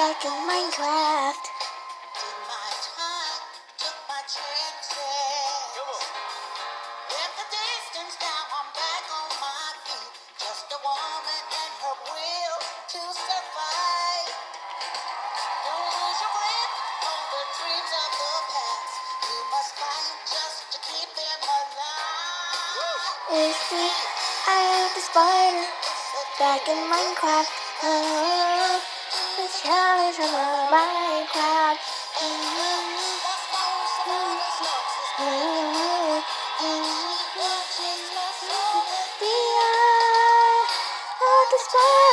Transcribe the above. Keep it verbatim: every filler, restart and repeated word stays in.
back in Minecraft. Did my time, took my chances. Come on. Left the distance, now I'm back on my feet. Just a woman and her will to survive. Don't lose your grip on the dreams of the past. You must fight just to keep them alive. It's the eye of the spider back in Minecraft. Oh, the challenge of Minecraft. The eye of the spider.